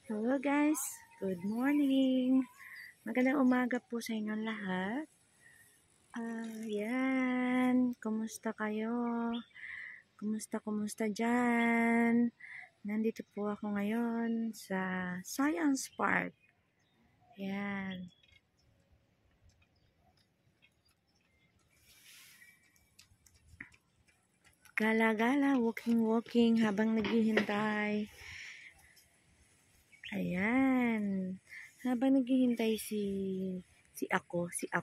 Hello guys, good morning. Magandang umaga po sa inyong lahat. Yan, kumusta kayo? Kumusta dyan? Nandito po ako ngayon sa Science Park. Yan. Gala-gala, walking habang naghihintay. Ayan. Habang naghihintay si ako.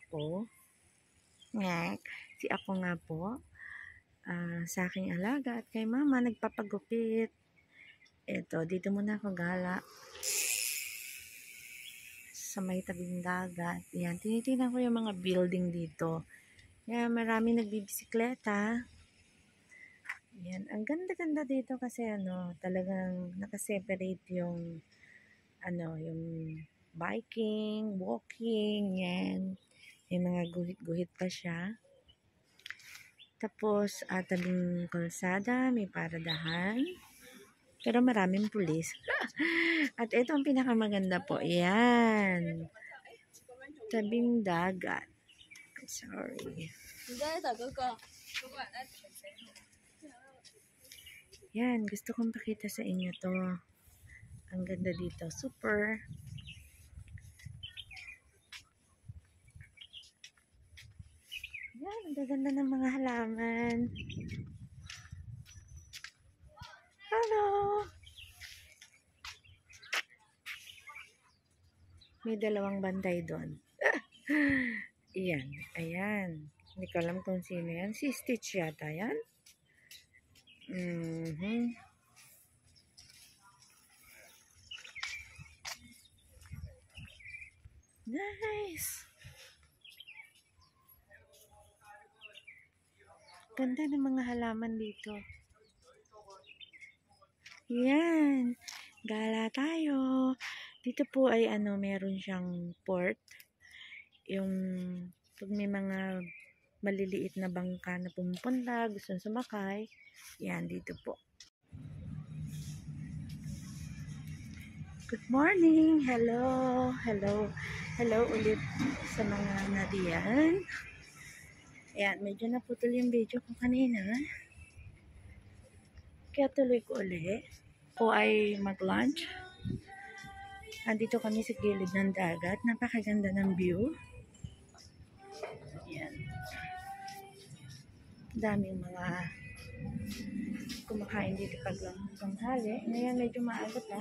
Ngek. Si ako nga po. Sa aking alaga at kay mama nagpapagupit. Eto, dito muna ako gala. Sa may tabing dagat. Yan, tinitingnan ko yung mga building dito. Yan, marami nagbibisikleta. Yan, ang ganda-ganda dito kasi talagang nakaseparate yung yung biking, walking, yan. May mga guhit-guhit pa siya. Tapos, tabing kalsada, may paradahan. Pero maraming pulis. At ito ang pinakamaganda po. Yan. Tabing dagat. Sorry. Yan, gusto kong pakita sa inyo to. Ang ganda dito. Super. Yan, ang gaganda ng mga halaman. Hello! May dalawang bantay doon. Yan. Ayan. Hindi ko alam kung sino yan. Si Stitch yata yan. Nice. Ganda ng mga halaman dito. Yan. Gala tayo. Dito po ay meron siyang port. Yung pag may mga maliliit na bangka na pumupunta, gusto sumakay. Yan, dito po. Good morning. Hello ulit sa mga nadiyan. Ayan, medyo naputol yung video ko kanina. Kaya tuloy ko ulit. O ay mag-lunch. Andito kami sa gilid ng dagat. Napakaganda ng view. Ayan. Daming mga kumakain dito pag tanghali. Ngayon medyo maaga pa.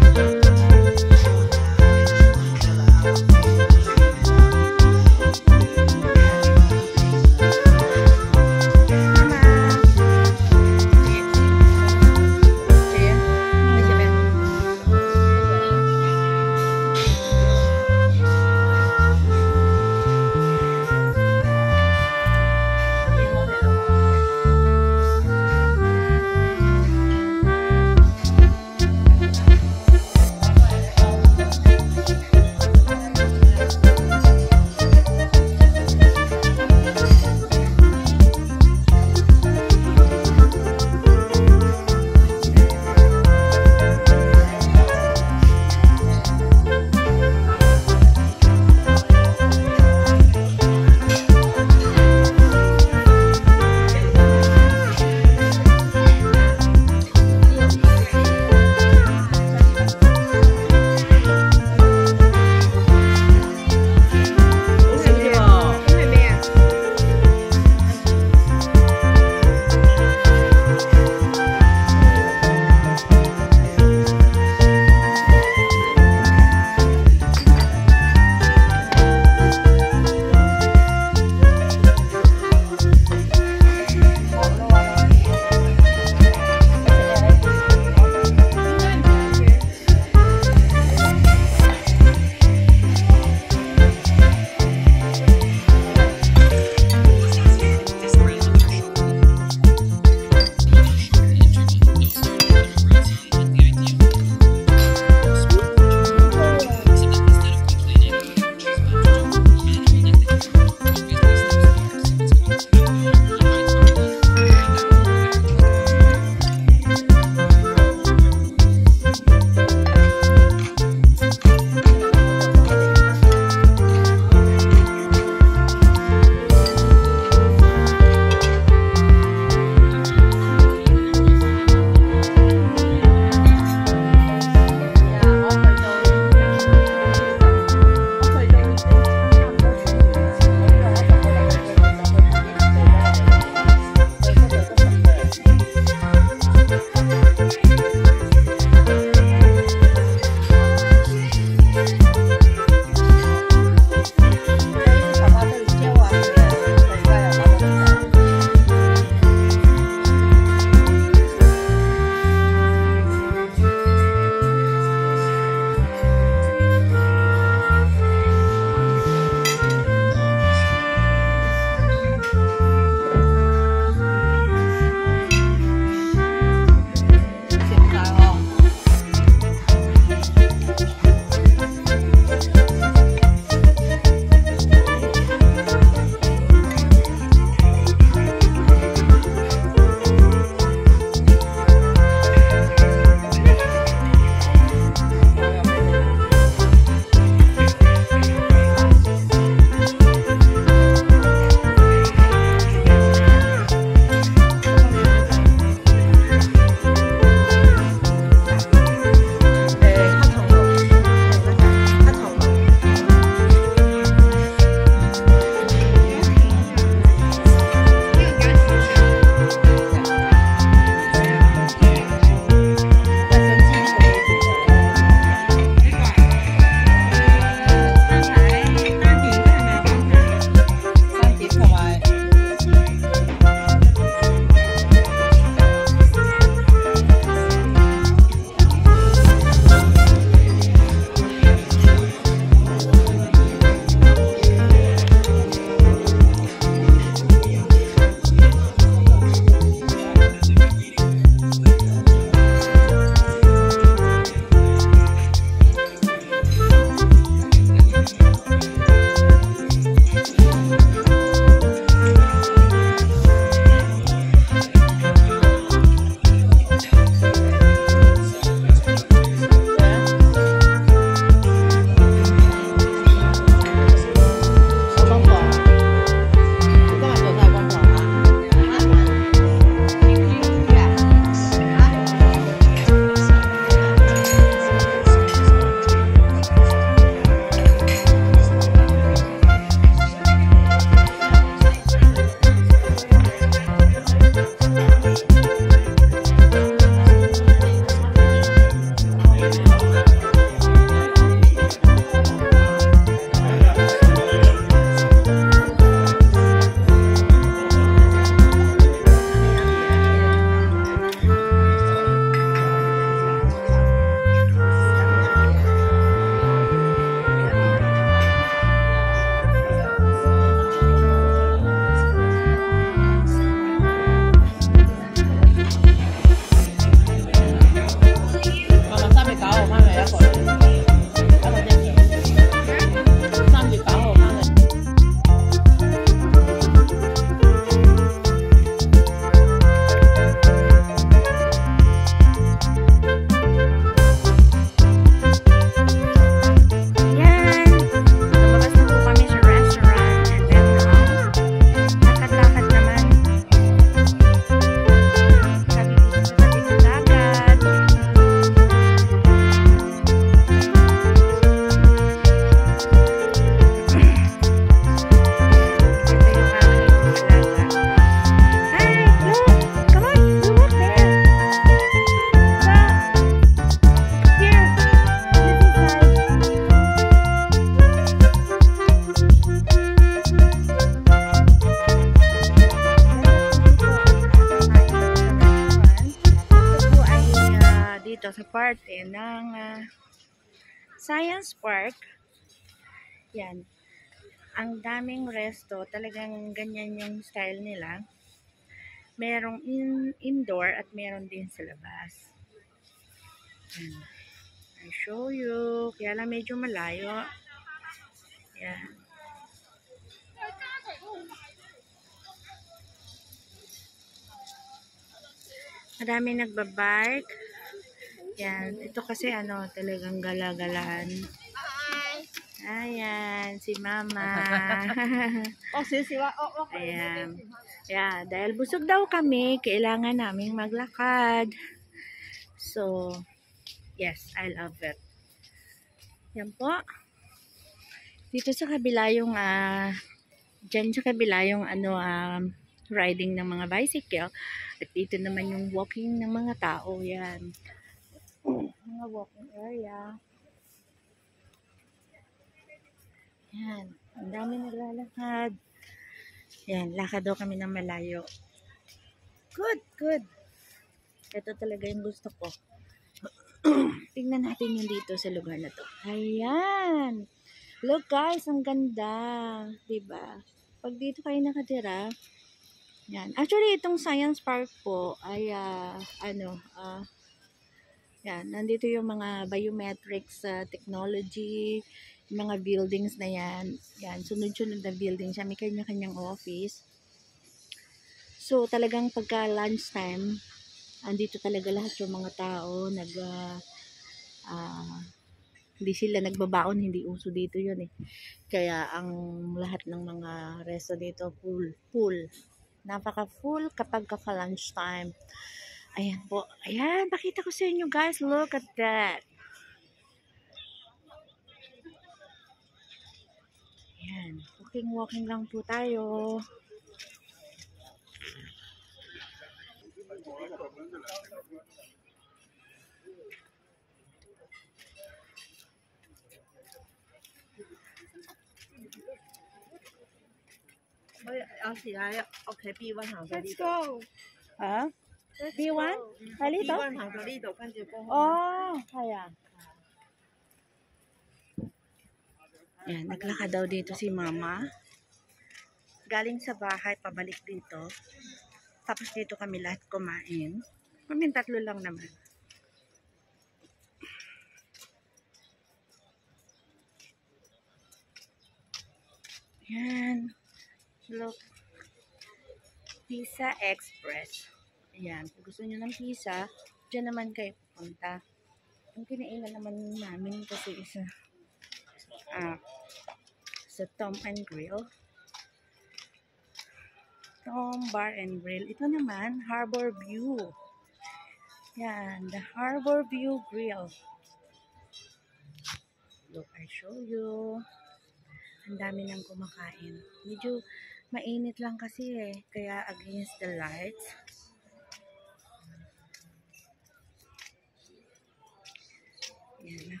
Sa parte ng Science Park. Yan. Ang daming resto. Talagang ganyan yung style nila. Merong indoor at meron din sa labas. Yan. I show you. Kaya lang medyo malayo. Yan. Marami nagbabike. Yan. Ito kasi talagang gala-galaan. Ayan, si Mama. Ayan. Yeah, dahil busog daw kami, kailangan naming maglakad. So, yes, I love it. Yan po. Dito sa kabila yung, dyan sa kabila yung riding ng mga bicycle. At dito naman yung walking ng mga tao. Yan. Mga walking area. Yan. Ang dami naglalakad. Yan. Lakad daw kami ng malayo. Good, good. Ito talaga yung gusto ko. Tingnan natin yung dito sa lugar na to. Ayan. Look guys, ang ganda. Diba? Pag dito kayo nakatira, yan. Actually, itong Science Park po ay, yan, nandito yung mga biometrics technology, yung mga buildings na yan. Yan, sunod-sunod na building siya. May kanya-kanyang office. So, talagang pagka lunchtime, andito talaga lahat yung mga tao. Hindi sila nagbabaon, hindi uso dito yun eh. Kaya ang lahat ng mga resto dito, full. Napaka-full kapag ka-lunchtime. Ayan po. Ayan, pakita ko sa inyo guys. Look at that. Ayan. Walking lang po tayo. Okay, B1 行咗呢 Let's 度。 go. B1? Halito? B1 行咗呢度，跟住過去。 Oh, kaya. Yan, naglakad daw dito si Mama. Galing sa bahay, pabalik dito. Tapos dito kami lahat kumain. Kami tatlo lang naman. Yan. Look. Pizza Express. Ayan. Kung gusto nyo ng pizza, dyan naman kayo pupunta. Ang kinainan naman namin kasi isa sa Tom and Grill. Tom Bar and Grill. Ito naman, Harbor View. Yan. The Harbor View Grill. Look, I show you. Ang dami nang kumakain. Medyo mainit lang kasi eh. Kaya against the lights. Yan.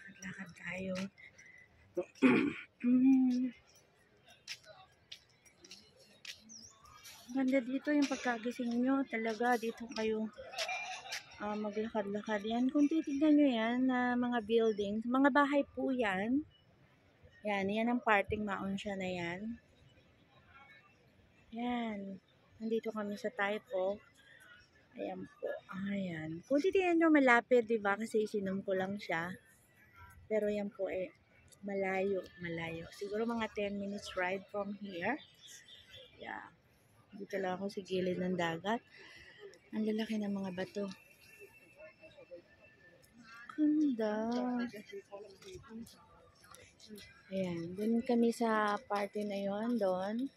kayo. Mm. Ganda dito yung pagkagising nyo. Talaga, dito kayo maglakad-lakad. Yan, kung titignan nyo yan, na mga buildings, mga bahay po yan. Yan ang parting Maunsya na yan. Yan. Nandito kami sa Taipo. Ayan po. Ayan. Kung titignan nyo, malapit, diba? Kasi isinom ko lang siya. Pero yan po malayo. Siguro mga 10 minutes ride from here. Yeah. Dito lang ako sa gilid ng dagat. Ang lalaki ng mga bato. Ganda. Ayan. Dun kami sa party na yon doon.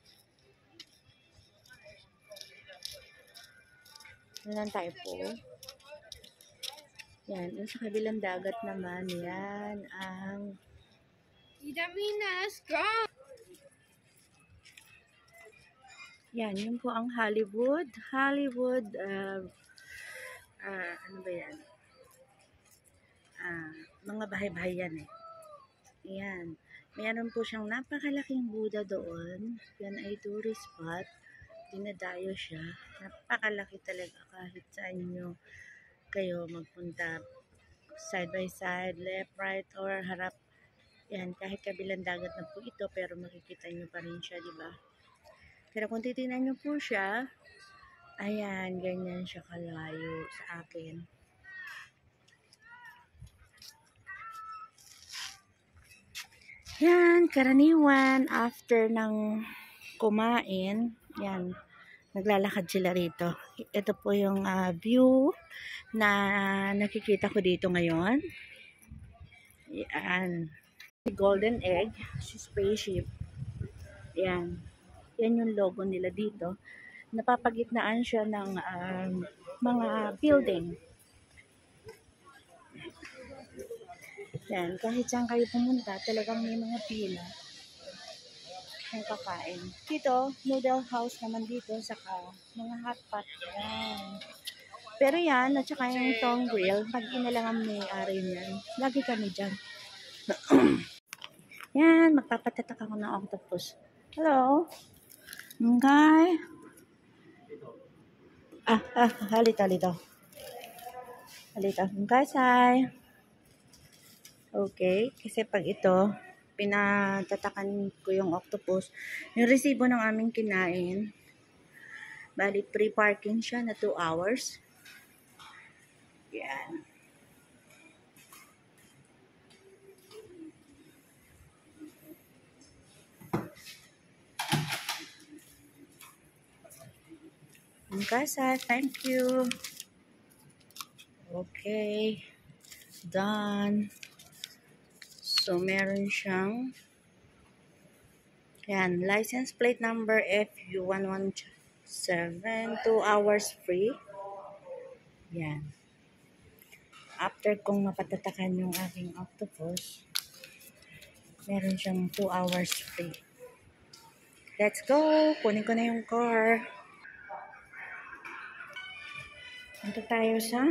Doon tayo po. Yan. Yung sa kabilang dagat naman, yan ang yan, yun po ang Hollywood. Ano ba yan? Mga bahay-bahay yan eh. Yan. Mayroon po siyang napakalaking Buddha doon. Yan ay tourist spot. Dinadayo siya. Napakalaki talaga kahit saan nyo kayo magpunta. Side by side, left, right, or harap. Yan, kahit kabilang dagat na po ito, pero makikita nyo pa rin siya, di ba? Pero kung titignan nyo po siya, ayan, ganyan siya kalayo sa akin. Yan, karaniwan, after ng kumain, yan, naglalakad sila rito. Ito po yung view na nakikita ko dito ngayon. Yan. Golden egg, spaceship. Yan. Yan yung logo nila dito. Napapagitnaan siya ng mga building. Yan. Kahit saan kayo pumunta, talagang may mga pila ng kakain. Dito, noodle house naman dito, saka mga hotpot. Yan. Pero yan, at saka yung tong grill, pag inalangan may-ari niyan, lagi kami dyan. Yan, magpapatatak ako ng octopus. Hello? Okay. Halita. Okay, say. Okay, kasi pag ito, pinatatakan ko yung octopus, yung resibo ng aming kinain, bali free parking siya na 2 hours. Yan. Okay, sir. Thank you. Okay. Done. So, meron siyang yan, license plate number FU117, 2 hours free. Yan. After kong mapatatakan yung aking octopus, meron siyang 2 hours free. Let's go! Kunin ko na yung car. Punta tayo sa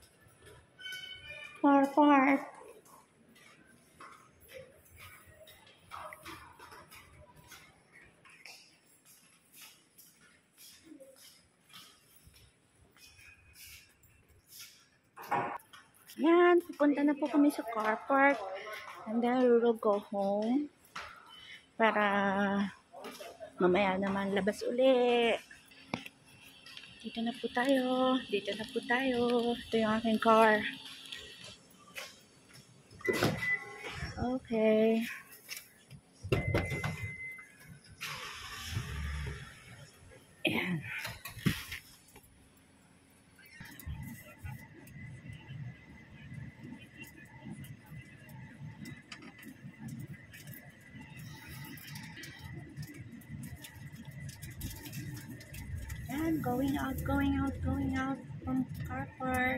car park. Yan, pupunta na po kami sa car park. And then we will go home para mamaya naman labas uli. Dito na po tayo. Ito yung aking car. Okay. Ayan. Ayan, going out from car park.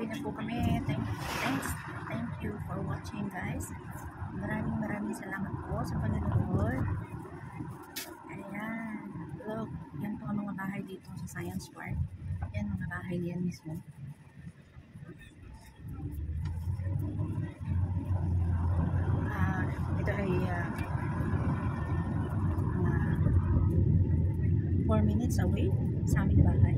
Pauwi na po kami. Thank you for watching, guys. Maraming salamat po sa panonood. Ayan. Look, yan po ang mga bahay dito sa Science Park. Yan, mga bahay yan mismo. Ito ay 4 minutes away sa aming bahay.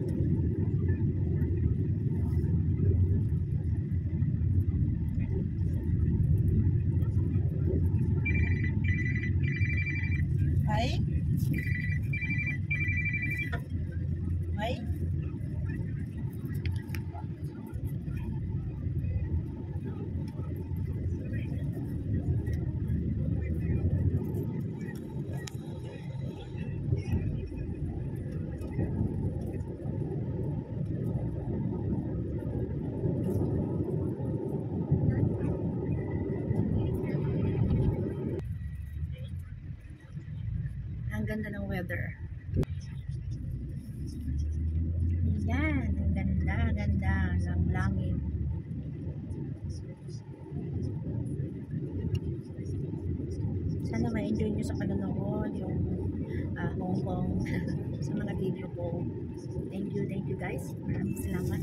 Hi. Hi. Ang ganda ng weather. Yan, ang ganda ng langit. Sana ma-enjoy nyo sa panonood yung Hong Kong sa mga video ko. Thank you guys. Maraming salamat.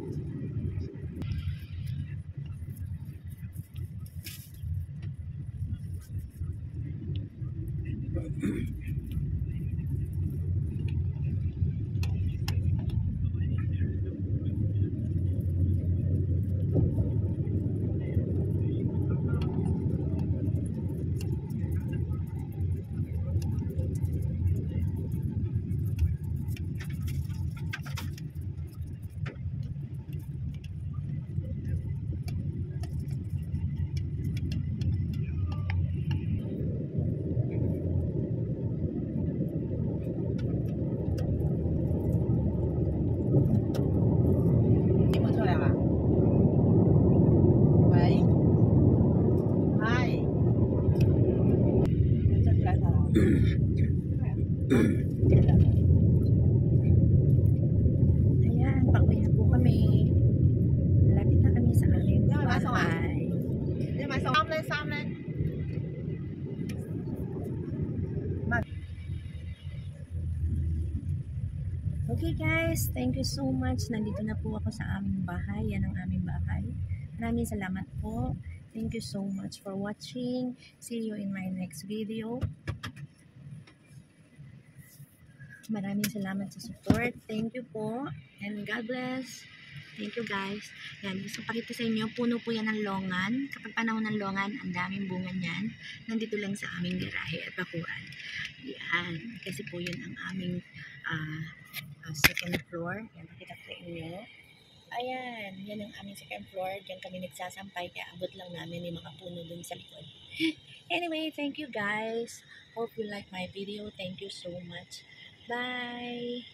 Ayan, pauwi na po kami. Malapit na kami sa aming bahay. Okay guys, thank you so much. Nandito na po ako sa aming bahay. Yan ang aming bahay. Maraming salamat po. Thank you so much for watching. See you in my next video. Maraming salamat sa support. Thank you po. And God bless. Thank you guys. Yan, gusto pakita sa inyo, puno po yan ng longan. Kapag panahon ng longan, ang daming bunga niyan. Nandito lang sa aming garahe at bakuran. Yan, kasi po yun ang aming second floor. Yan, pakita ko sa inyo. Ayan, yan ang aming second floor. Diyan kami nagsasampay, kaya abot lang namin yung mga puno dun sa likod. Anyway, thank you guys. Hope you like my video. Thank you so much. Bye!